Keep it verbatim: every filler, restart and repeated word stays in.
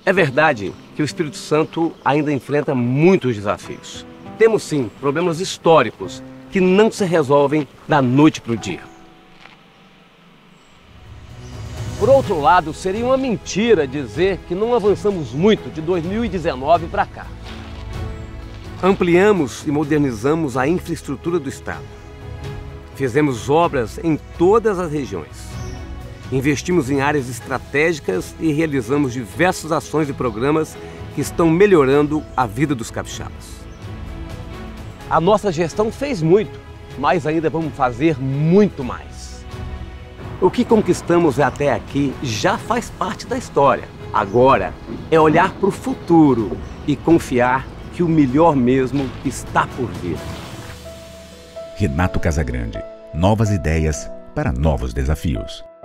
É verdade que o Espírito Santo ainda enfrenta muitos desafios. Temos sim problemas históricos que não se resolvem da noite para o dia. Por outro lado, seria uma mentira dizer que não avançamos muito de dois mil e dezenove para cá. Ampliamos e modernizamos a infraestrutura do Estado. Fizemos obras em todas as regiões. Investimos em áreas estratégicas e realizamos diversas ações e programas que estão melhorando a vida dos capixabas. A nossa gestão fez muito, mas ainda vamos fazer muito mais. O que conquistamos até aqui já faz parte da história. Agora é olhar para o futuro e confiar que o melhor mesmo está por vir. Renato Casagrande. Novas ideias para novos desafios.